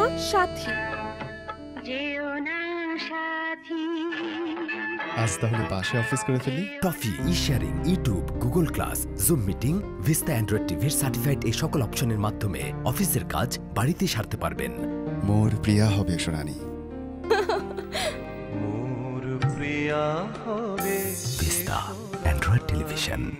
সাথী। আজ তাহলে বাসে অফিস করে ফেলি। Toffee, e sharing, YouTube, Google class, Zoom meeting, Vista Android টিভির সার্টিফাইড এই সকল অপশনের মাধ্যমে অফিসের কাজ বাড়িতে সারতে পারবেন। মোর প্রিয়া হবে সোনানি। Vista Android television.